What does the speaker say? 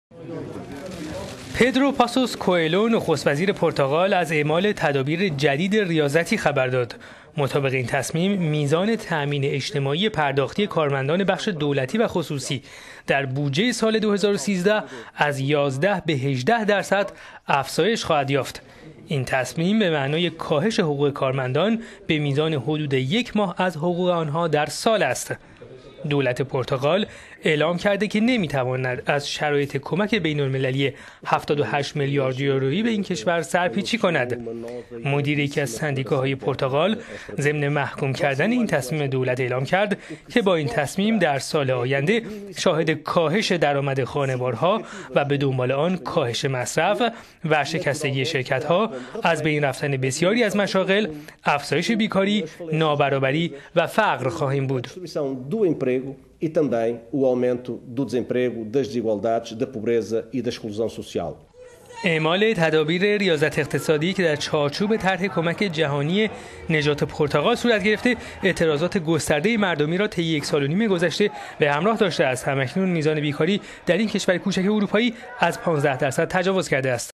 پدرو پاسوس کوئلو نخست وزیر پرتغال از اعمال تدابیر جدید ریاضتی خبر داد. مطابق این تصمیم میزان تأمین اجتماعی پرداختی کارمندان بخش دولتی و خصوصی در بودجه سال 2013 از 11 به 18% افزایش خواهد یافت. این تصمیم به معنای کاهش حقوق کارمندان به میزان حدود 1 ماه از حقوق آنها در سال است. دولت پرتغال اعلام کرده که نمیتواند از شرایط کمک بین‌المللی 78 میلیارد یورویی به این کشور سرپیچی کند. مدیر یکی از سندیکاهای پرتغال ضمن محکوم کردن این تصمیم دولت اعلام کرد که با این تصمیم در سال آینده شاهد کاهش درآمد خانوارها و به دنبال آن کاهش مصرف، ورشکستگی شرکت‌ها، از بین رفتن بسیاری از مشاغل، افزایش بیکاری، نابرابری و فقر خواهیم بود. E também o aumento do desemprego, das desigualdades, da pobreza e da exclusão social. اعمال تدابیر ریاضت اقتصادی که در چارچوب طرح کمک جهانی نجات پرتغال صورت گرفته، اعتراضات گسترده مردمی را طی 1.5 سال گذشته به همراه داشته است. همکنون میزان بیکاری در این کشور کوچک اروپایی از 15% تجاوز کرده است.